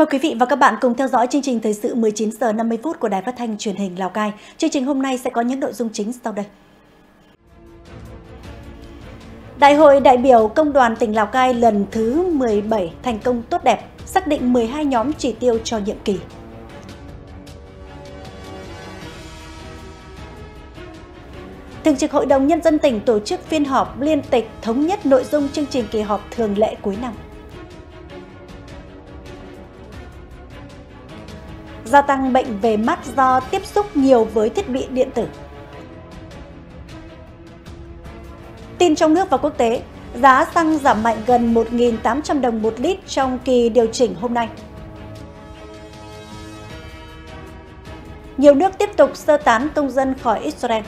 Mời quý vị và các bạn cùng theo dõi chương trình thời sự 19 giờ 50 phút của Đài Phát thanh Truyền hình Lào Cai. Chương trình hôm nay sẽ có những nội dung chính sau đây. Đại hội đại biểu Công đoàn tỉnh Lào Cai lần thứ 17 thành công tốt đẹp, xác định 12 nhóm chỉ tiêu cho nhiệm kỳ. Thường trực Hội đồng Nhân dân tỉnh tổ chức phiên họp liên tịch thống nhất nội dung chương trình kỳ họp thường lệ cuối năm. Gia tăng bệnh về mắt do tiếp xúc nhiều với thiết bị điện tử. Tin trong nước và quốc tế, giá xăng giảm mạnh gần 1.800 đồng một lít trong kỳ điều chỉnh hôm nay. Nhiều nước tiếp tục sơ tán công dân khỏi Israel.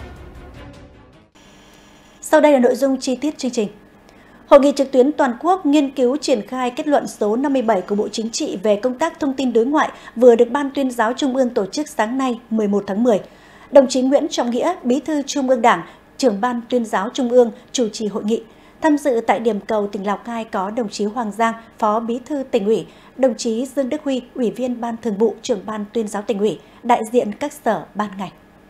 Sau đây là nội dung chi tiết chương trình. Hội nghị trực tuyến toàn quốc nghiên cứu triển khai kết luận số 57 của Bộ Chính trị về công tác thông tin đối ngoại vừa được Ban Tuyên giáo Trung ương tổ chức sáng nay 11 tháng 10. Đồng chí Nguyễn Trọng Nghĩa, Bí thư Trung ương Đảng, Trưởng Ban Tuyên giáo Trung ương chủ trì hội nghị. Tham dự tại điểm cầu tỉnh Lào Cai có đồng chí Hoàng Giang, Phó Bí thư Tỉnh ủy, đồng chí Dương Đức Huy, Ủy viên Ban Thường vụ, Trưởng Ban Tuyên giáo Tỉnh ủy, đại diện các sở ban ngành.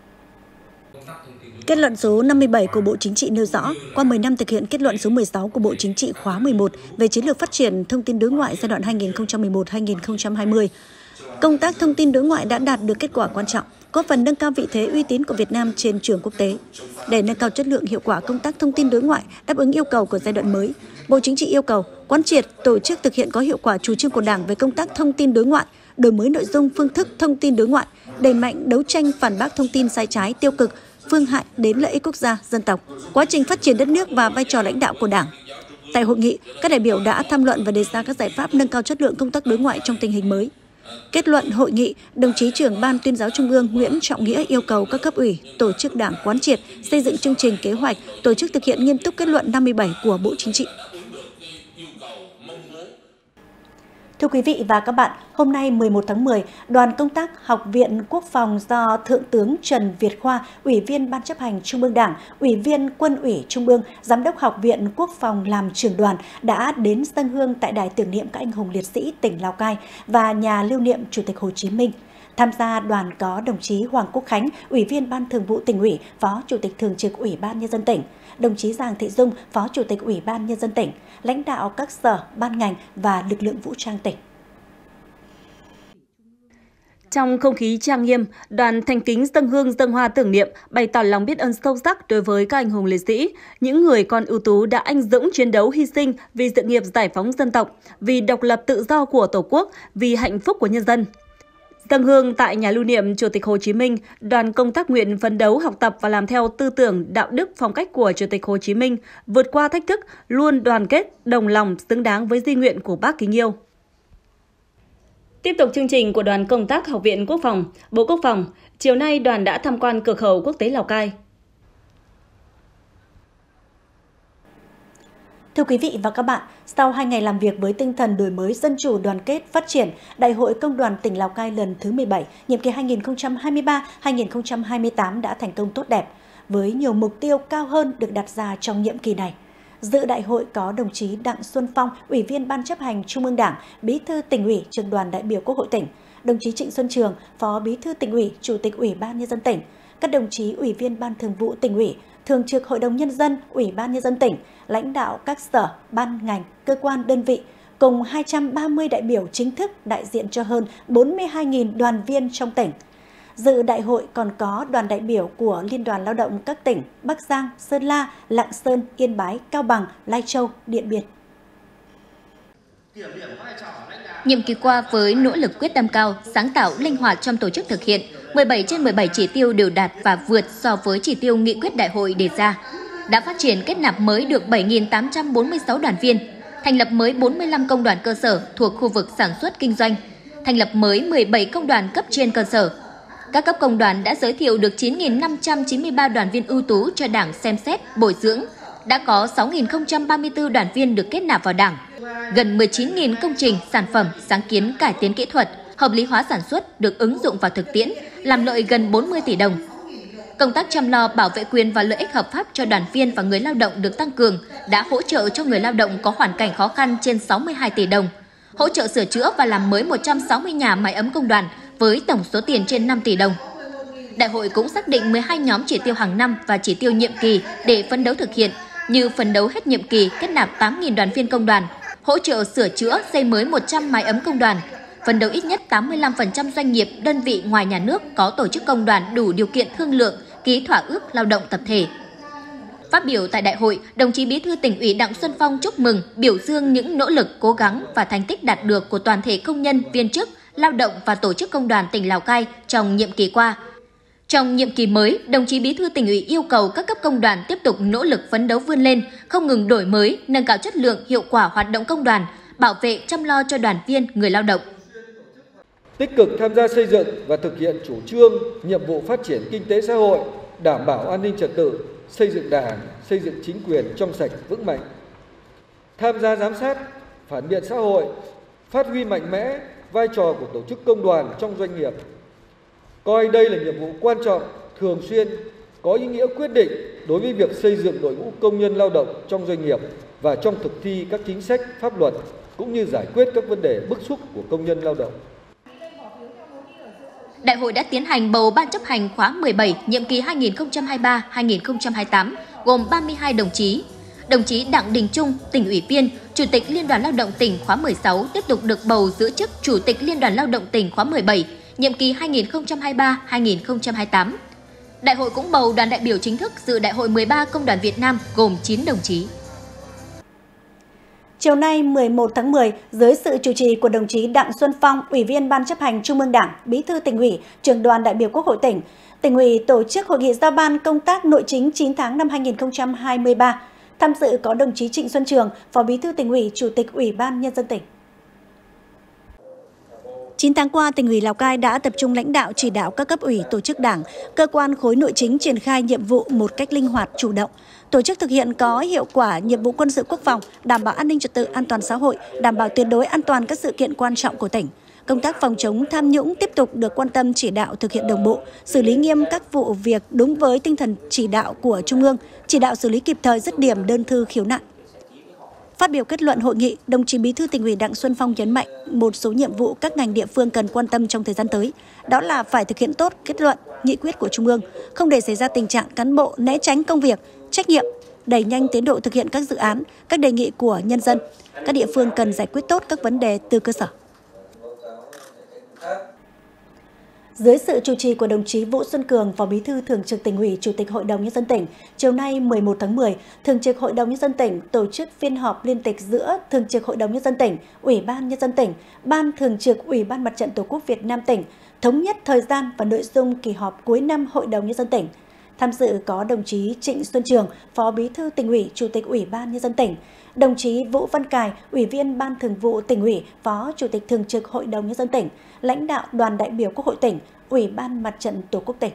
Kết luận số 57 của Bộ Chính trị nêu rõ, qua 10 năm thực hiện kết luận số 16 của Bộ Chính trị khóa 11 về chiến lược phát triển thông tin đối ngoại giai đoạn 2011-2020, công tác thông tin đối ngoại đã đạt được kết quả quan trọng, góp phần nâng cao vị thế uy tín của Việt Nam trên trường quốc tế. Để nâng cao chất lượng hiệu quả công tác thông tin đối ngoại, đáp ứng yêu cầu của giai đoạn mới, Bộ Chính trị yêu cầu quán triệt tổ chức thực hiện có hiệu quả chủ trương của Đảng về công tác thông tin đối ngoại, đổi mới nội dung phương thức thông tin đối ngoại, đẩy mạnh đấu tranh phản bác thông tin sai trái, tiêu cực, phương hại đến lợi ích quốc gia, dân tộc, quá trình phát triển đất nước và vai trò lãnh đạo của Đảng. Tại hội nghị, các đại biểu đã tham luận và đề ra các giải pháp nâng cao chất lượng công tác đối ngoại trong tình hình mới. Kết luận hội nghị, đồng chí Trưởng Ban Tuyên giáo Trung ương Nguyễn Trọng Nghĩa yêu cầu các cấp ủy, tổ chức Đảng quán triệt, xây dựng chương trình kế hoạch, tổ chức thực hiện nghiêm túc kết luận 57 của Bộ Chính trị. Thưa quý vị và các bạn, hôm nay 11 tháng 10, đoàn công tác Học viện Quốc phòng do Thượng tướng Trần Việt Khoa, Ủy viên Ban chấp hành Trung ương Đảng, Ủy viên Quân ủy Trung ương, Giám đốc Học viện Quốc phòng làm trưởng đoàn đã đến dâng hương tại Đài tưởng niệm các anh hùng liệt sĩ tỉnh Lào Cai và nhà lưu niệm Chủ tịch Hồ Chí Minh. Tham gia đoàn có đồng chí Hoàng Quốc Khánh, Ủy viên Ban Thường vụ Tỉnh ủy, Phó Chủ tịch Thường trực Ủy ban Nhân dân tỉnh, đồng chí Giàng Thị Dung, Phó Chủ tịch Ủy ban Nhân dân tỉnh, lãnh đạo các sở, ban ngành và lực lượng vũ trang tỉnh. Trong không khí trang nghiêm, đoàn thành kính dâng hương dâng hoa tưởng niệm, bày tỏ lòng biết ơn sâu sắc đối với các anh hùng liệt sĩ, những người con ưu tú đã anh dũng chiến đấu hy sinh vì sự nghiệp giải phóng dân tộc, vì độc lập tự do của Tổ quốc, vì hạnh phúc của nhân dân. Dâng hương tại nhà lưu niệm Chủ tịch Hồ Chí Minh, đoàn công tác nguyện phấn đấu học tập và làm theo tư tưởng, đạo đức, phong cách của Chủ tịch Hồ Chí Minh, vượt qua thách thức, luôn đoàn kết, đồng lòng, xứng đáng với di nguyện của Bác kính yêu. Tiếp tục chương trình của đoàn công tác Học viện Quốc phòng, Bộ Quốc phòng, chiều nay đoàn đã tham quan cửa khẩu quốc tế Lào Cai. Thưa quý vị và các bạn, sau 2 ngày làm việc với tinh thần đổi mới dân chủ đoàn kết phát triển, Đại hội Công đoàn tỉnh Lào Cai lần thứ 17, nhiệm kỳ 2023-2028 đã thành công tốt đẹp, với nhiều mục tiêu cao hơn được đặt ra trong nhiệm kỳ này. Dự đại hội có đồng chí Đặng Xuân Phong, Ủy viên Ban chấp hành Trung ương Đảng, Bí thư Tỉnh ủy, Trưởng đoàn đại biểu Quốc hội tỉnh, đồng chí Trịnh Xuân Trường, Phó Bí thư Tỉnh ủy, Chủ tịch Ủy ban Nhân dân tỉnh, các đồng chí Ủy viên Ban Thường vụ Tỉnh ủy, Thường trực Hội đồng Nhân dân, Ủy ban Nhân dân tỉnh, lãnh đạo các sở, ban ngành, cơ quan đơn vị, cùng 230 đại biểu chính thức đại diện cho hơn 42.000 đoàn viên trong tỉnh. Dự đại hội còn có đoàn đại biểu của Liên đoàn Lao động các tỉnh Bắc Giang, Sơn La, Lạng Sơn, Yên Bái, Cao Bằng, Lai Châu, Điện Biên. Nhiệm kỳ qua với nỗ lực quyết tâm cao, sáng tạo, linh hoạt trong tổ chức thực hiện, 17 trên 17 chỉ tiêu đều đạt và vượt so với chỉ tiêu nghị quyết đại hội đề ra. Đã phát triển kết nạp mới được 7.846 đoàn viên, thành lập mới 45 công đoàn cơ sở thuộc khu vực sản xuất kinh doanh, thành lập mới 17 công đoàn cấp trên cơ sở. Các cấp công đoàn đã giới thiệu được 9.593 đoàn viên ưu tú cho Đảng xem xét, bồi dưỡng. Đã có 6.034 đoàn viên được kết nạp vào Đảng. Gần 19.000 công trình, sản phẩm, sáng kiến cải tiến kỹ thuật, hợp lý hóa sản xuất được ứng dụng vào thực tiễn, làm lợi gần 40 tỷ đồng. Công tác chăm lo bảo vệ quyền và lợi ích hợp pháp cho đoàn viên và người lao động được tăng cường, đã hỗ trợ cho người lao động có hoàn cảnh khó khăn trên 62 tỷ đồng. hỗ trợ sửa chữa và làm mới 160 nhà mái ấm công đoàn với tổng số tiền trên 5 tỷ đồng. Đại hội cũng xác định 12 nhóm chỉ tiêu hàng năm và chỉ tiêu nhiệm kỳ để phấn đấu thực hiện, như phấn đấu hết nhiệm kỳ kết nạp 8.000 đoàn viên công đoàn, hỗ trợ sửa chữa xây mới 100 mái ấm công đoàn, phấn đấu ít nhất 85% doanh nghiệp, đơn vị ngoài nhà nước có tổ chức công đoàn đủ điều kiện thương lượng, ký thỏa ước lao động tập thể. Phát biểu tại đại hội, đồng chí Bí thư Tỉnh ủy Đặng Xuân Phong chúc mừng, biểu dương những nỗ lực, cố gắng và thành tích đạt được của toàn thể công nhân, viên chức, lao động và tổ chức công đoàn tỉnh Lào Cai trong nhiệm kỳ qua. Trong nhiệm kỳ mới, đồng chí Bí thư Tỉnh ủy yêu cầu các cấp công đoàn tiếp tục nỗ lực phấn đấu vươn lên, không ngừng đổi mới, nâng cao chất lượng, hiệu quả hoạt động công đoàn, bảo vệ, chăm lo cho đoàn viên, người lao động. Tích cực tham gia xây dựng và thực hiện chủ trương, nhiệm vụ phát triển kinh tế xã hội, đảm bảo an ninh trật tự, xây dựng Đảng, xây dựng chính quyền trong sạch vững mạnh. Tham gia giám sát, phản biện xã hội, phát huy mạnh mẽ vai trò của tổ chức công đoàn trong doanh nghiệp. Coi đây là nhiệm vụ quan trọng, thường xuyên, có ý nghĩa quyết định đối với việc xây dựng đội ngũ công nhân lao động trong doanh nghiệp và trong thực thi các chính sách, pháp luật, cũng như giải quyết các vấn đề bức xúc của công nhân lao động. Đại hội đã tiến hành bầu Ban chấp hành khóa 17, nhiệm kỳ 2023-2028, gồm 32 đồng chí. Đồng chí Đặng Đình Trung, Tỉnh ủy viên, Chủ tịch Liên đoàn Lao động tỉnh khóa 16 tiếp tục được bầu giữ chức Chủ tịch Liên đoàn Lao động tỉnh khóa 17, nhiệm kỳ 2023-2028. Đại hội cũng bầu đoàn đại biểu chính thức dự Đại hội 13 Công đoàn Việt Nam gồm 9 đồng chí. Chiều nay 11 tháng 10, dưới sự chủ trì của đồng chí Đặng Xuân Phong, Ủy viên Ban chấp hành Trung ương Đảng, Bí thư Tỉnh ủy, Trưởng đoàn đại biểu Quốc hội tỉnh, Tỉnh ủy tổ chức hội nghị giao ban công tác nội chính 9 tháng năm 2023. Tham dự có đồng chí Trịnh Xuân Trường, Phó Bí thư Tỉnh ủy, Chủ tịch Ủy ban Nhân dân tỉnh. 9 tháng qua, Tỉnh ủy Lào Cai đã tập trung lãnh đạo chỉ đạo các cấp ủy, tổ chức đảng, cơ quan khối nội chính triển khai nhiệm vụ một cách linh hoạt, chủ động, tổ chức thực hiện có hiệu quả nhiệm vụ quân sự quốc phòng, đảm bảo an ninh trật tự, an toàn xã hội, đảm bảo tuyệt đối an toàn các sự kiện quan trọng của tỉnh. Công tác phòng chống tham nhũng tiếp tục được quan tâm chỉ đạo thực hiện đồng bộ, xử lý nghiêm các vụ việc đúng với tinh thần chỉ đạo của Trung ương, chỉ đạo xử lý kịp thời dứt điểm đơn thư khiếu nại. Phát biểu kết luận hội nghị, đồng chí Bí thư Tỉnh ủy Đặng Xuân Phong nhấn mạnh một số nhiệm vụ các ngành địa phương cần quan tâm trong thời gian tới, đó là phải thực hiện tốt kết luận, nghị quyết của Trung ương, không để xảy ra tình trạng cán bộ né tránh công việc, trách nhiệm, đẩy nhanh tiến độ thực hiện các dự án, các đề nghị của nhân dân. Các địa phương cần giải quyết tốt các vấn đề từ cơ sở. Dưới sự chủ trì của đồng chí Vũ Xuân Cường, Phó Bí thư Thường trực Tỉnh ủy, Chủ tịch Hội đồng Nhân dân tỉnh, chiều nay 11 tháng 10, Thường trực Hội đồng Nhân dân tỉnh tổ chức phiên họp liên tịch giữa Thường trực Hội đồng Nhân dân tỉnh, Ủy ban Nhân dân tỉnh, Ban Thường trực Ủy ban Mặt trận Tổ quốc Việt Nam tỉnh, thống nhất thời gian và nội dung kỳ họp cuối năm Hội đồng Nhân dân tỉnh. Tham dự có đồng chí Trịnh Xuân Trường, Phó Bí thư Tỉnh ủy, Chủ tịch Ủy ban Nhân dân tỉnh, đồng chí Vũ Văn Cài, Ủy viên Ban Thường vụ Tỉnh ủy, Phó Chủ tịch Thường trực Hội đồng Nhân dân tỉnh, lãnh đạo đoàn đại biểu Quốc hội tỉnh, Ủy ban Mặt trận Tổ quốc tỉnh.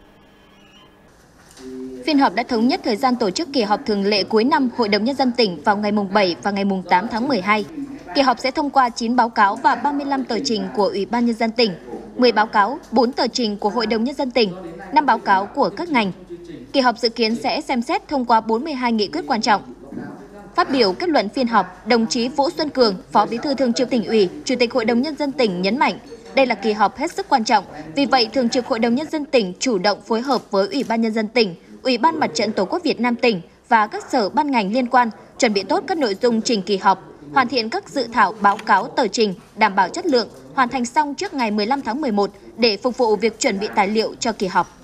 Phiên họp đã thống nhất thời gian tổ chức kỳ họp thường lệ cuối năm Hội đồng Nhân dân tỉnh vào ngày mùng 7 và ngày mùng 8 tháng 12. Kỳ họp sẽ thông qua 9 báo cáo và 35 tờ trình của Ủy ban Nhân dân tỉnh, 10 báo cáo, 4 tờ trình của Hội đồng Nhân dân tỉnh, 5 báo cáo của các ngành. Kỳ họp dự kiến sẽ xem xét thông qua 42 nghị quyết quan trọng. Phát biểu kết luận phiên họp, đồng chí Vũ Xuân Cường, Phó Bí thư Thường trực Tỉnh ủy, Chủ tịch Hội đồng Nhân dân tỉnh nhấn mạnh, đây là kỳ họp hết sức quan trọng, vì vậy Thường trực Hội đồng Nhân dân tỉnh chủ động phối hợp với Ủy ban Nhân dân tỉnh, Ủy ban Mặt trận Tổ quốc Việt Nam tỉnh và các sở ban ngành liên quan, chuẩn bị tốt các nội dung trình kỳ họp, hoàn thiện các dự thảo báo cáo tờ trình, đảm bảo chất lượng, hoàn thành xong trước ngày 15 tháng 11 để phục vụ việc chuẩn bị tài liệu cho kỳ họp.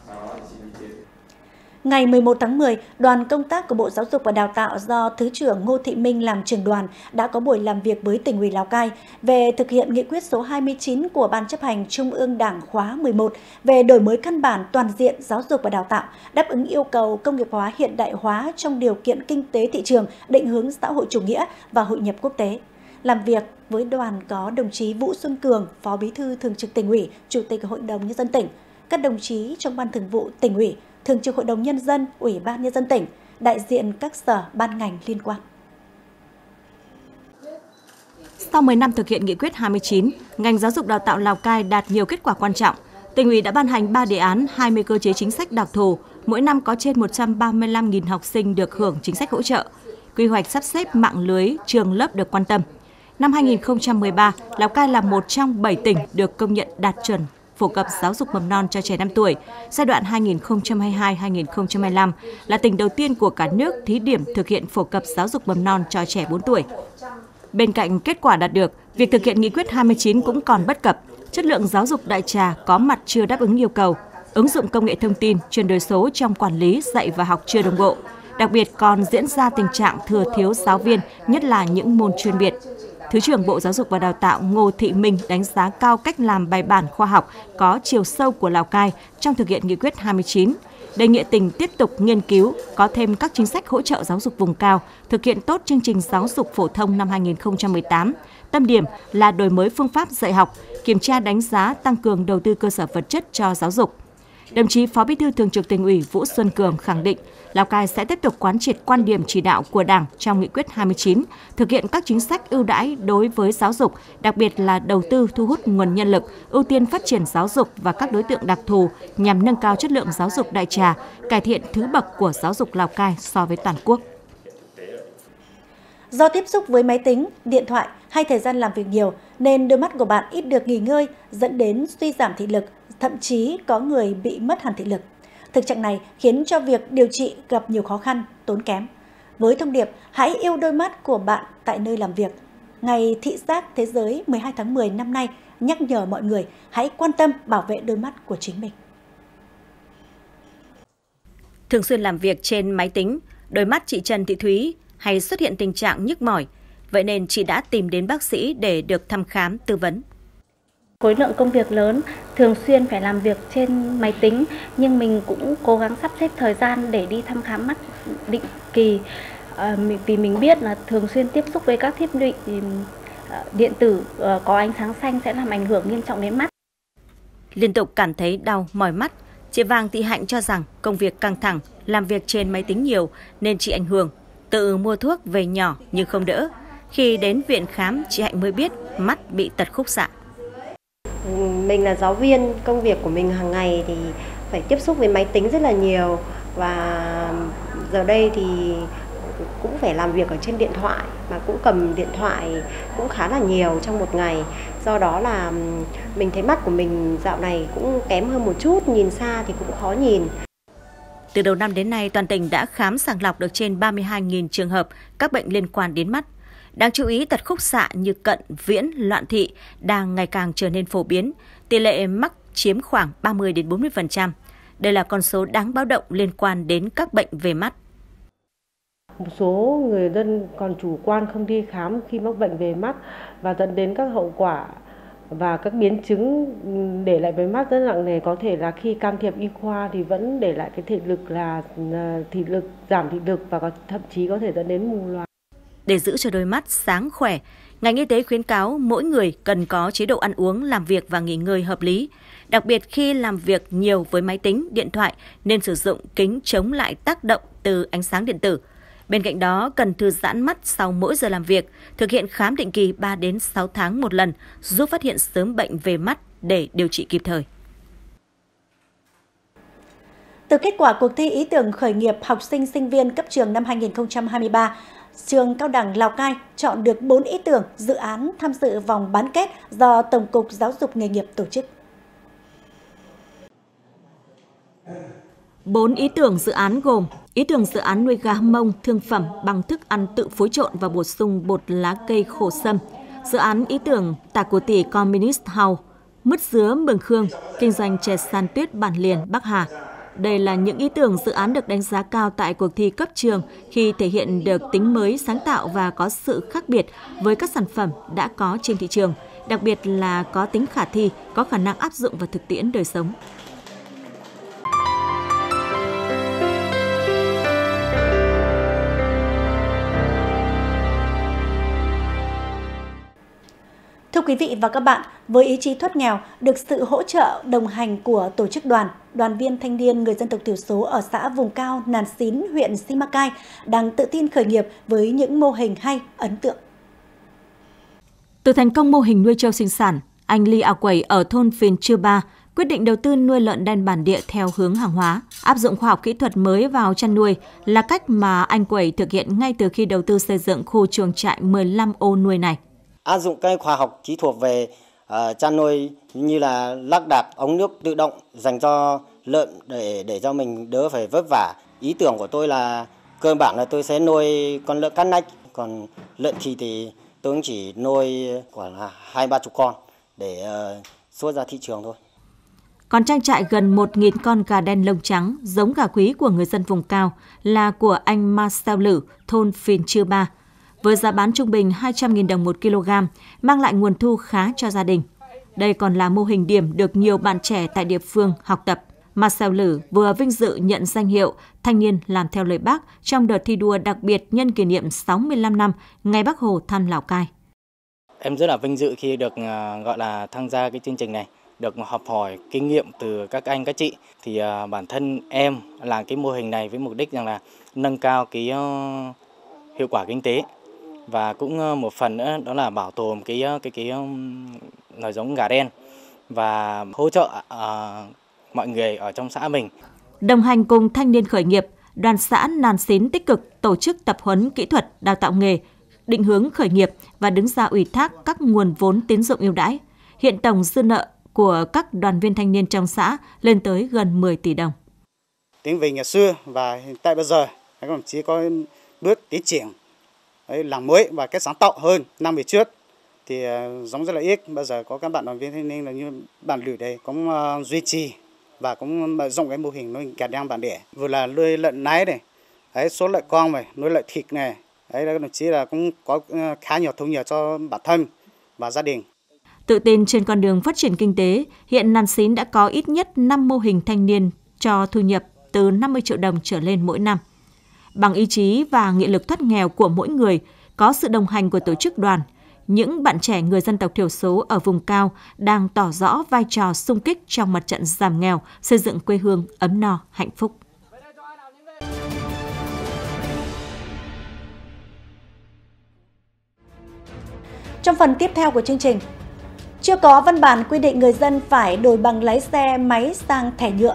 Ngày 11 tháng 10, đoàn công tác của Bộ Giáo dục và Đào tạo do Thứ trưởng Ngô Thị Minh làm trưởng đoàn đã có buổi làm việc với Tỉnh ủy Lào Cai về thực hiện nghị quyết số 29 của Ban chấp hành Trung ương Đảng khóa 11 về đổi mới căn bản toàn diện giáo dục và đào tạo, đáp ứng yêu cầu công nghiệp hóa hiện đại hóa trong điều kiện kinh tế thị trường, định hướng xã hội chủ nghĩa và hội nhập quốc tế. Làm việc với đoàn có đồng chí Vũ Xuân Cường, Phó Bí thư Thường trực Tỉnh ủy, Chủ tịch Hội đồng Nhân dân tỉnh, các đồng chí trong Ban Thường vụ Tỉnh ủy, Thường trực Hội đồng Nhân dân, Ủy ban Nhân dân tỉnh, đại diện các sở ban ngành liên quan. Sau 10 năm thực hiện nghị quyết 29, ngành giáo dục đào tạo Lào Cai đạt nhiều kết quả quan trọng. Tỉnh ủy đã ban hành 3 đề án, 20 cơ chế chính sách đặc thù, mỗi năm có trên 135.000 học sinh được hưởng chính sách hỗ trợ. Quy hoạch sắp xếp mạng lưới trường lớp được quan tâm. Năm 2013, Lào Cai là một trong 7 tỉnh được công nhận đạt chuẩn phổ cập giáo dục mầm non cho trẻ 5 tuổi. Giai đoạn 2022-2025 là tỉnh đầu tiên của cả nước thí điểm thực hiện phổ cập giáo dục mầm non cho trẻ 4 tuổi. Bên cạnh kết quả đạt được, việc thực hiện nghị quyết 29 cũng còn bất cập. Chất lượng giáo dục đại trà có mặt chưa đáp ứng yêu cầu. Ứng dụng công nghệ thông tin, chuyển đổi số trong quản lý, dạy và học chưa đồng bộ. Đặc biệt còn diễn ra tình trạng thừa thiếu giáo viên, nhất là những môn chuyên biệt. Thứ trưởng Bộ Giáo dục và Đào tạo Ngô Thị Minh đánh giá cao cách làm bài bản khoa học có chiều sâu của Lào Cai trong thực hiện nghị quyết 29. Đề nghị tỉnh tiếp tục nghiên cứu, có thêm các chính sách hỗ trợ giáo dục vùng cao, thực hiện tốt chương trình giáo dục phổ thông năm 2018. Tâm điểm là đổi mới phương pháp dạy học, kiểm tra đánh giá, tăng cường đầu tư cơ sở vật chất cho giáo dục. Đồng chí Phó Bí thư Thường trực Tỉnh ủy Vũ Xuân Cường khẳng định Lào Cai sẽ tiếp tục quán triệt quan điểm chỉ đạo của Đảng trong nghị quyết 29, thực hiện các chính sách ưu đãi đối với giáo dục, đặc biệt là đầu tư thu hút nguồn nhân lực, ưu tiên phát triển giáo dục và các đối tượng đặc thù nhằm nâng cao chất lượng giáo dục đại trà, cải thiện thứ bậc của giáo dục Lào Cai so với toàn quốc. Do tiếp xúc với máy tính, điện thoại hay thời gian làm việc nhiều nên đôi mắt của bạn ít được nghỉ ngơi, dẫn đến suy giảm thị lực, thậm chí có người bị mất hẳn thị lực. Thực trạng này khiến cho việc điều trị gặp nhiều khó khăn, tốn kém. Với thông điệp hãy yêu đôi mắt của bạn tại nơi làm việc, Ngày Thị giác Thế giới 12 tháng 10 năm nay nhắc nhở mọi người hãy quan tâm bảo vệ đôi mắt của chính mình. Thường xuyên làm việc trên máy tính, đôi mắt chị Trần Thị Thúy hay xuất hiện tình trạng nhức mỏi. Vậy nên chị đã tìm đến bác sĩ để được thăm khám, tư vấn. Khối lượng công việc lớn, thường xuyên phải làm việc trên máy tính, nhưng mình cũng cố gắng sắp xếp thời gian để đi thăm khám mắt định kỳ. Vì mình biết là thường xuyên tiếp xúc với các thiết bị điện tử có ánh sáng xanh sẽ làm ảnh hưởng nghiêm trọng đến mắt. Liên tục cảm thấy đau, mỏi mắt, chị Vàng Thị Hạnh cho rằng công việc căng thẳng, làm việc trên máy tính nhiều nên chị ảnh hưởng. Tự mua thuốc về nhỏ nhưng không đỡ. Khi đến viện khám, chị Hạnh mới biết mắt bị tật khúc xạ. Mình là giáo viên, công việc của mình hàng ngày thì phải tiếp xúc với máy tính rất là nhiều. Và giờ đây thì cũng phải làm việc ở trên điện thoại, mà cũng cầm điện thoại cũng khá là nhiều trong một ngày. Do đó là mình thấy mắt của mình dạo này cũng kém hơn một chút, nhìn xa thì cũng khó nhìn. Từ đầu năm đến nay, toàn tỉnh đã khám sàng lọc được trên 32.000 trường hợp các bệnh liên quan đến mắt. Đáng chú ý, tật khúc xạ như cận, viễn, loạn thị đang ngày càng trở nên phổ biến. Tỷ lệ mắc chiếm khoảng 30-40%. Đây là con số đáng báo động liên quan đến các bệnh về mắt. Một số người dân còn chủ quan không đi khám khi mắc bệnh về mắt và dẫn đến các hậu quả và các biến chứng để lại với mắt rất nặng nề. Có thể là khi can thiệp y khoa thì vẫn để lại cái thị lực là giảm thị lực và thậm chí có thể dẫn đến mù lòa. Để giữ cho đôi mắt sáng khỏe, ngành y tế khuyến cáo mỗi người cần có chế độ ăn uống, làm việc và nghỉ ngơi hợp lý. Đặc biệt khi làm việc nhiều với máy tính, điện thoại nên sử dụng kính chống lại tác động từ ánh sáng điện tử. Bên cạnh đó, cần thư giãn mắt sau mỗi giờ làm việc, thực hiện khám định kỳ 3 đến 6 tháng một lần, giúp phát hiện sớm bệnh về mắt để điều trị kịp thời. Từ kết quả cuộc thi ý tưởng khởi nghiệp học sinh sinh viên cấp trường năm 2023, trường Cao đẳng Lào Cai chọn được 4 ý tưởng dự án tham dự vòng bán kết do Tổng cục Giáo dục nghề nghiệp tổ chức. 4 ý tưởng dự án gồm ý tưởng dự án nuôi gà mông thương phẩm bằng thức ăn tự phối trộn và bổ sung bột lá cây khổ sâm, dự án ý tưởng Tả Cổ Tỷ Communist House, mứt dứa Mường Khương, kinh doanh chè san tuyết Bản Liền, Bắc Hà. Đây là những ý tưởng dự án được đánh giá cao tại cuộc thi cấp trường khi thể hiện được tính mới, sáng tạo và có sự khác biệt với các sản phẩm đã có trên thị trường, đặc biệt là có tính khả thi, có khả năng áp dụng vào thực tiễn đời sống. Thưa quý vị và các bạn, với ý chí thoát nghèo, được sự hỗ trợ đồng hành của tổ chức đoàn viên thanh niên người dân tộc thiểu số ở xã vùng cao Nàn Xín, huyện Simacai đang tự tin khởi nghiệp với những mô hình hay, ấn tượng. Từ thành công mô hình nuôi trâu sinh sản, anh Ly A Quẩy ở thôn Phìn Chư Ba quyết định đầu tư nuôi lợn đen bản địa theo hướng hàng hóa. Áp dụng khoa học kỹ thuật mới vào chăn nuôi là cách mà anh Quẩy thực hiện ngay từ khi đầu tư xây dựng khu chuồng trại 15 ô nuôi này. áp dụng cái khoa học kỹ thuật về chăn nuôi như là lắp đặt ống nước tự động dành cho lợn để cho mình đỡ phải vất vả. Ý tưởng của tôi là cơ bản là tôi sẽ nuôi con lợn cắt nách, còn lợn thịt thì tôi cũng chỉ nuôi khoảng 20-30 con để xuất ra thị trường thôi. Còn trang trại gần 1.000 con gà đen lông trắng, giống gà quý của người dân vùng cao là của anh Marcel Lử, thôn Phìn Chư Ba, với giá bán trung bình 200.000 đồng 1 kg, mang lại nguồn thu khá cho gia đình. Đây còn là mô hình điểm được nhiều bạn trẻ tại địa phương học tập. Marcel Lử vừa vinh dự nhận danh hiệu Thanh niên làm theo lời Bác trong đợt thi đua đặc biệt nhân kỷ niệm 65 năm Ngày Bác Hồ thăm Lào Cai. Em rất là vinh dự khi được gọi là tham gia cái chương trình này, được học hỏi kinh nghiệm từ các anh các chị. Thì bản thân em làm cái mô hình này với mục đích rằng là nâng cao cái hiệu quả kinh tế và cũng một phần nữa đó là bảo tồn cái loài giống gà đen và hỗ trợ mọi người ở trong xã mình. Đồng hành cùng thanh niên khởi nghiệp, Đoàn xã Nàn Xín tích cực tổ chức tập huấn kỹ thuật, đào tạo nghề, định hướng khởi nghiệp và đứng ra ủy thác các nguồn vốn tín dụng ưu đãi. Hiện tổng dư nợ của các đoàn viên thanh niên trong xã lên tới gần 10 tỷ đồng. Tính về ngày xưa và hiện tại bây giờ, các đồng chí có bước tiến triển làm mới và cách sáng tạo hơn năm về trước. Thì giống rất là ít, bây giờ có các bạn đoàn viên thanh niên là như bạn Lử đây cũng duy trì và cũng mở rộng cái mô hình nuôi gà đen bản địa, vừa là nuôi lợn nái này, số lợn con này, nuôi lợn thịt này, các đồng chí là cũng có khá nhiều thu nhập cho bản thân và gia đình. Tự tin trên con đường phát triển kinh tế, hiện Nàn Xín đã có ít nhất 5 mô hình thanh niên cho thu nhập từ 50 triệu đồng trở lên mỗi năm. Bằng ý chí và nghị lực thoát nghèo của mỗi người, có sự đồng hành của tổ chức đoàn, những bạn trẻ người dân tộc thiểu số ở vùng cao đang tỏ rõ vai trò xung kích trong mặt trận giảm nghèo, xây dựng quê hương ấm no, hạnh phúc. Trong phần tiếp theo của chương trình, chưa có văn bản quy định người dân phải đổi bằng lái xe máy sang thẻ nhựa.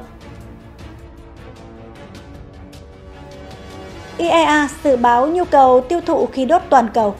IEA dự báo nhu cầu tiêu thụ khí đốt toàn cầu.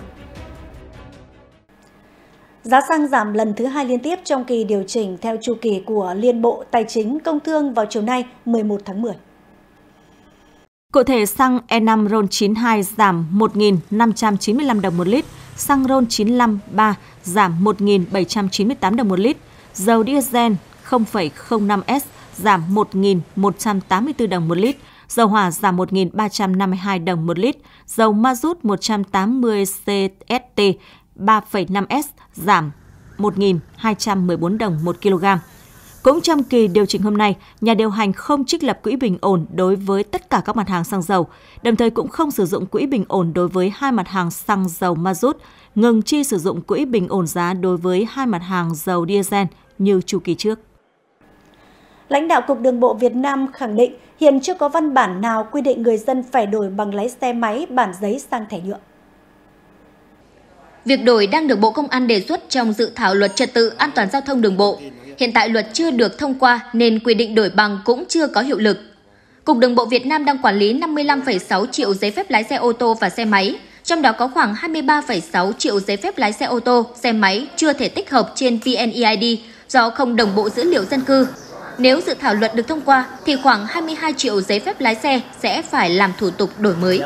Giá xăng giảm lần thứ 2 liên tiếp trong kỳ điều chỉnh theo chu kỳ của Liên Bộ Tài chính Công Thương vào chiều nay 11 tháng 10. Cụ thể, xăng E5 RON92 giảm 1.595 đồng một lít, xăng RON95 3 giảm 1.798 đồng một lít, dầu diesel 0,05S giảm 1.184 đồng một lít, dầu hỏa giảm 1.352 đồng một lít, dầu ma rút 180 CST 3,5S giảm 1.214 đồng một kg. Cũng trong kỳ điều chỉnh hôm nay, nhà điều hành không trích lập quỹ bình ổn đối với tất cả các mặt hàng xăng dầu, đồng thời cũng không sử dụng quỹ bình ổn đối với hai mặt hàng xăng dầu ma rút, ngừng chi sử dụng quỹ bình ổn giá đối với hai mặt hàng dầu diesel như chu kỳ trước. Lãnh đạo Cục Đường bộ Việt Nam khẳng định hiện chưa có văn bản nào quy định người dân phải đổi bằng lái xe máy bản giấy sang thẻ nhựa. Việc đổi đang được Bộ Công an đề xuất trong dự thảo luật trật tự an toàn giao thông đường bộ. Hiện tại luật chưa được thông qua nên quy định đổi bằng cũng chưa có hiệu lực. Cục Đường bộ Việt Nam đang quản lý 55,6 triệu giấy phép lái xe ô tô và xe máy, trong đó có khoảng 23,6 triệu giấy phép lái xe ô tô, xe máy chưa thể tích hợp trên VNeID do không đồng bộ dữ liệu dân cư. Nếu dự thảo luật được thông qua thì khoảng 22 triệu giấy phép lái xe sẽ phải làm thủ tục đổi mới.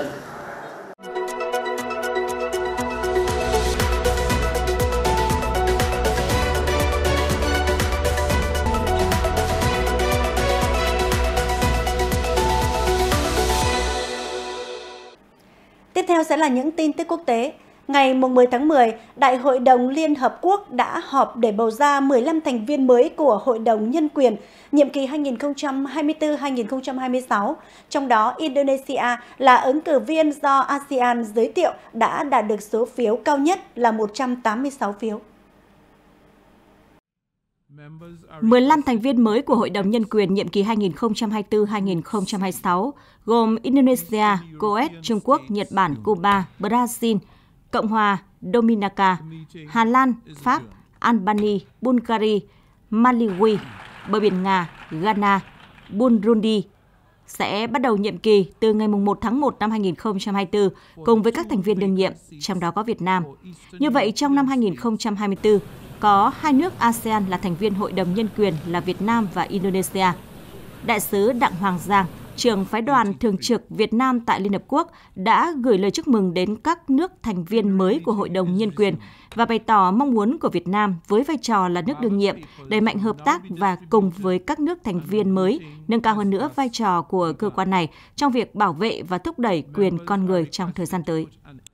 Tiếp theo sẽ là những tin tức quốc tế. Ngày 10 tháng 10, Đại hội đồng Liên Hợp Quốc đã họp để bầu ra 15 thành viên mới của Hội đồng Nhân quyền, nhiệm kỳ 2024-2026. Trong đó, Indonesia là ứng cử viên do ASEAN giới thiệu đã đạt được số phiếu cao nhất là 186 phiếu. 15 thành viên mới của Hội đồng Nhân quyền nhiệm kỳ 2024-2026 gồm Indonesia, Kuwait, Trung Quốc, Nhật Bản, Cuba, Brazil, Cộng hòa Dominica, Hà Lan, Pháp, Albania, Bulgaria, Malawi, Bờ Biển Nga, Ghana, Burundi, sẽ bắt đầu nhiệm kỳ từ ngày 1 tháng 1 năm 2024 cùng với các thành viên đương nhiệm, trong đó có Việt Nam. Như vậy, trong năm 2024, có 2 nước ASEAN là thành viên Hội đồng Nhân quyền là Việt Nam và Indonesia. Đại sứ Đặng Hoàng Giang, trưởng phái đoàn thường trực Việt Nam tại Liên Hợp Quốc đã gửi lời chúc mừng đến các nước thành viên mới của Hội đồng Nhân quyền và bày tỏ mong muốn của Việt Nam với vai trò là nước đương nhiệm đẩy mạnh hợp tác và cùng với các nước thành viên mới nâng cao hơn nữa vai trò của cơ quan này trong việc bảo vệ và thúc đẩy quyền con người trong thời gian tới.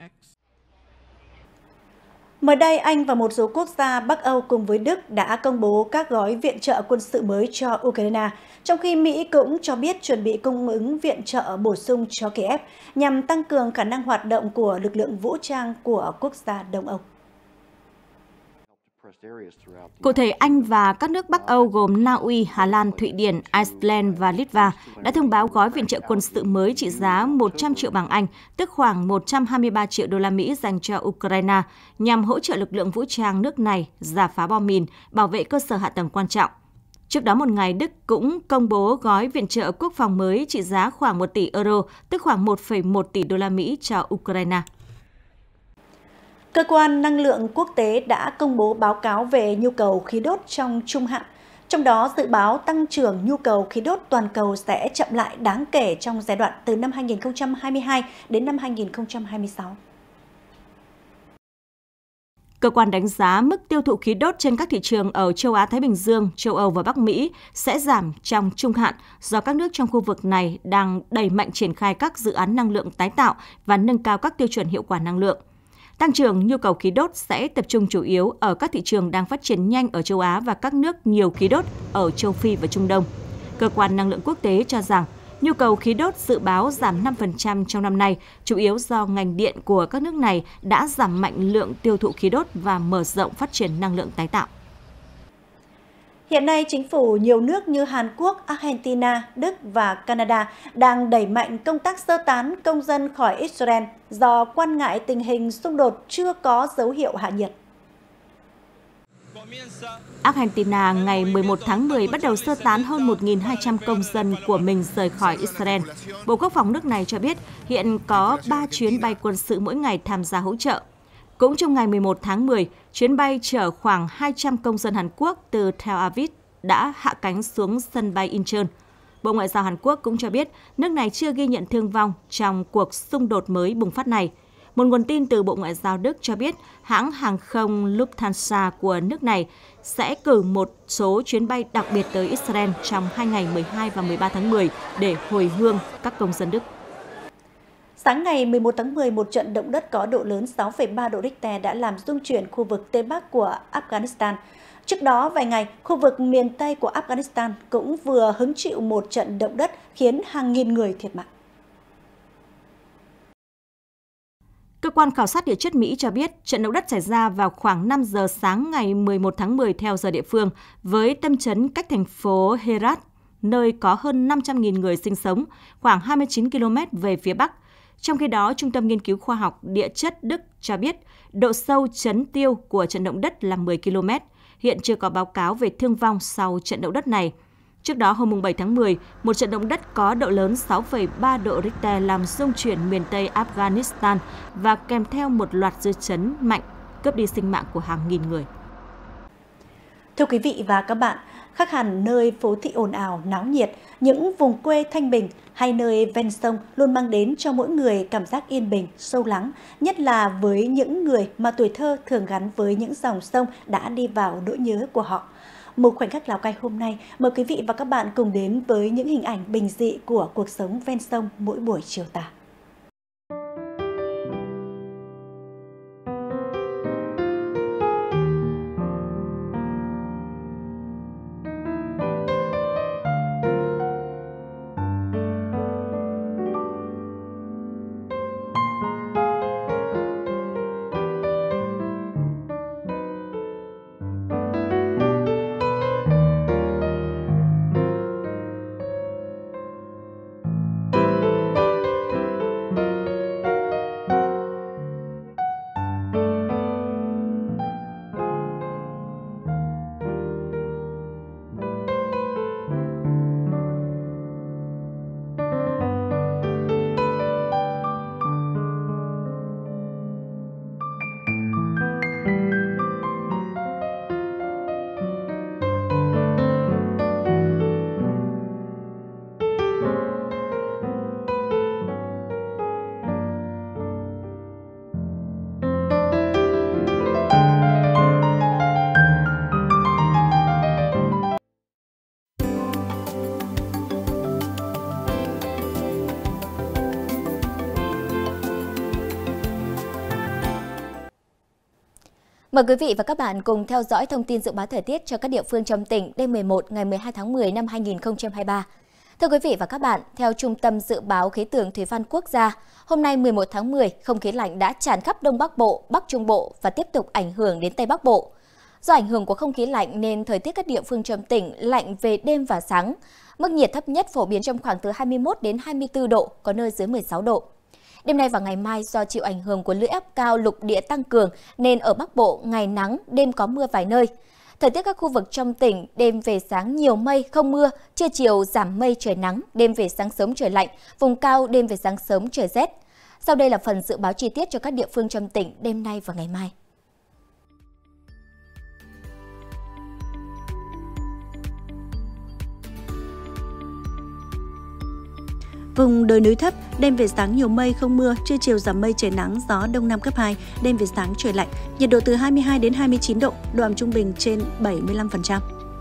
Mới đây, Anh và một số quốc gia Bắc Âu cùng với Đức đã công bố các gói viện trợ quân sự mới cho Ukraine, trong khi Mỹ cũng cho biết chuẩn bị cung ứng viện trợ bổ sung cho Kiev nhằm tăng cường khả năng hoạt động của lực lượng vũ trang của quốc gia Đông Âu. Cụ thể, Anh và các nước Bắc Âu gồm Na Uy, Hà Lan, Thụy Điển, Iceland và Litva đã thông báo gói viện trợ quân sự mới trị giá 100 triệu bảng Anh, tức khoảng 123 triệu đô la Mỹ dành cho Ukraine, nhằm hỗ trợ lực lượng vũ trang nước này rà phá bom mìn, bảo vệ cơ sở hạ tầng quan trọng. Trước đó một ngày, Đức cũng công bố gói viện trợ quốc phòng mới trị giá khoảng 1 tỷ euro, tức khoảng 1,1 tỷ đô la Mỹ cho Ukraine. Cơ quan Năng lượng Quốc tế đã công bố báo cáo về nhu cầu khí đốt trong trung hạn. Trong đó, dự báo tăng trưởng nhu cầu khí đốt toàn cầu sẽ chậm lại đáng kể trong giai đoạn từ năm 2022 đến năm 2026. Cơ quan đánh giá mức tiêu thụ khí đốt trên các thị trường ở châu Á-Thái Bình Dương, châu Âu và Bắc Mỹ sẽ giảm trong trung hạn do các nước trong khu vực này đang đẩy mạnh triển khai các dự án năng lượng tái tạo và nâng cao các tiêu chuẩn hiệu quả năng lượng. Tăng trưởng nhu cầu khí đốt sẽ tập trung chủ yếu ở các thị trường đang phát triển nhanh ở châu Á và các nước nhiều khí đốt ở châu Phi và Trung Đông. Cơ quan Năng lượng Quốc tế cho rằng nhu cầu khí đốt dự báo giảm 5% trong năm nay, chủ yếu do ngành điện của các nước này đã giảm mạnh lượng tiêu thụ khí đốt và mở rộng phát triển năng lượng tái tạo. Hiện nay, chính phủ nhiều nước như Hàn Quốc, Argentina, Đức và Canada đang đẩy mạnh công tác sơ tán công dân khỏi Israel do quan ngại tình hình xung đột chưa có dấu hiệu hạ nhiệt. Argentina ngày 11 tháng 10 bắt đầu sơ tán hơn 1.200 công dân của mình rời khỏi Israel. Bộ Quốc phòng nước này cho biết hiện có 3 chuyến bay quân sự mỗi ngày tham gia hỗ trợ. Cũng trong ngày 11 tháng 10, chuyến bay chở khoảng 200 công dân Hàn Quốc từ Tel Aviv đã hạ cánh xuống sân bay Incheon. Bộ Ngoại giao Hàn Quốc cũng cho biết nước này chưa ghi nhận thương vong trong cuộc xung đột mới bùng phát này. Một nguồn tin từ Bộ Ngoại giao Đức cho biết hãng hàng không Lufthansa của nước này sẽ cử một số chuyến bay đặc biệt tới Israel trong 2 ngày 12 và 13 tháng 10 để hồi hương các công dân Đức. Sáng ngày 11 tháng 10, một trận động đất có độ lớn 6,3 độ Richter đã làm rung chuyển khu vực Tây Bắc của Afghanistan. Trước đó, vài ngày, khu vực miền Tây của Afghanistan cũng vừa hứng chịu một trận động đất khiến hàng nghìn người thiệt mạng. Cơ quan khảo sát địa chất Mỹ cho biết trận động đất xảy ra vào khoảng 5 giờ sáng ngày 11 tháng 10 theo giờ địa phương, với tâm chấn cách thành phố Herat, nơi có hơn 500.000 người sinh sống, khoảng 29 km về phía Bắc. Trong khi đó, Trung tâm Nghiên cứu Khoa học Địa chất Đức cho biết độ sâu chấn tiêu của trận động đất là 10 km. Hiện chưa có báo cáo về thương vong sau trận động đất này. Trước đó, hôm 7 tháng 10, một trận động đất có độ lớn 6,3 độ Richter làm rung chuyển miền Tây Afghanistan và kèm theo một loạt dư chấn mạnh, cướp đi sinh mạng của hàng nghìn người. Thưa quý vị và các bạn, khác hẳn nơi phố thị ồn ào, náo nhiệt, những vùng quê thanh bình hay nơi ven sông luôn mang đến cho mỗi người cảm giác yên bình, sâu lắng, nhất là với những người mà tuổi thơ thường gắn với những dòng sông đã đi vào nỗi nhớ của họ. Một khoảnh khắc Lào Cai hôm nay, mời quý vị và các bạn cùng đến với những hình ảnh bình dị của cuộc sống ven sông mỗi buổi chiều tà. Mời quý vị và các bạn cùng theo dõi thông tin dự báo thời tiết cho các địa phương trong tỉnh đêm 11 ngày 12 tháng 10 năm 2023. Thưa quý vị và các bạn, theo Trung tâm Dự báo Khí tượng Thủy văn Quốc gia, hôm nay 11 tháng 10, không khí lạnh đã tràn khắp Đông Bắc Bộ, Bắc Trung Bộ và tiếp tục ảnh hưởng đến Tây Bắc Bộ. Do ảnh hưởng của không khí lạnh nên thời tiết các địa phương trong tỉnh lạnh về đêm và sáng. Mức nhiệt thấp nhất phổ biến trong khoảng từ 21 đến 24 độ, có nơi dưới 16 độ. Đêm nay và ngày mai do chịu ảnh hưởng của lưỡi áp cao lục địa tăng cường nên ở Bắc Bộ ngày nắng, đêm có mưa vài nơi. Thời tiết các khu vực trong tỉnh, đêm về sáng nhiều mây, không mưa, trưa chiều giảm mây trời nắng, đêm về sáng sớm trời lạnh, vùng cao đêm về sáng sớm trời rét. Sau đây là phần dự báo chi tiết cho các địa phương trong tỉnh đêm nay và ngày mai. Vùng đồi núi thấp, đêm về sáng nhiều mây, không mưa, trưa chiều giảm mây trời nắng, gió đông nam cấp 2, đêm về sáng trời lạnh, nhiệt độ từ 22 đến 29 độ, độ ẩm trung bình trên 75%.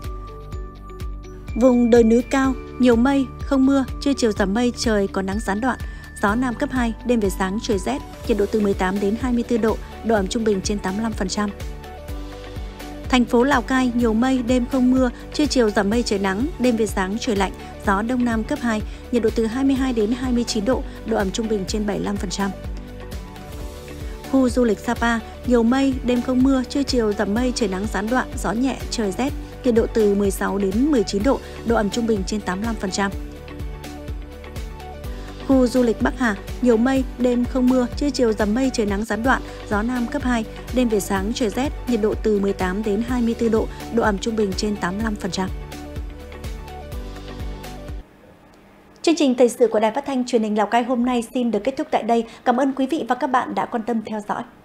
Vùng đồi núi cao, nhiều mây, không mưa, trưa chiều giảm mây, trời có nắng gián đoạn, gió nam cấp 2, đêm về sáng trời rét, nhiệt độ từ 18 đến 24 độ, độ ẩm trung bình trên 85%. Thành phố Lào Cai, nhiều mây, đêm không mưa, trưa chiều giảm mây trời nắng, đêm về sáng trời lạnh, gió đông nam cấp 2, nhiệt độ từ 22 đến 29 độ, độ ẩm trung bình trên 75%. Khu du lịch Sapa, nhiều mây, đêm không mưa, trưa chiều giảm mây trời nắng gián đoạn, gió nhẹ, trời rét, nhiệt độ từ 16 đến 19 độ, độ ẩm trung bình trên 85%. Khu du lịch Bắc Hà, nhiều mây, đêm không mưa, trưa chiều giảm mây trời nắng gián đoạn, gió nam cấp 2, đêm về sáng trời rét, nhiệt độ từ 18 đến 24 độ, độ ẩm trung bình trên 85%. Chương trình thời sự của Đài Phát thanh Truyền hình Lào Cai hôm nay xin được kết thúc tại đây. Cảm ơn quý vị và các bạn đã quan tâm theo dõi.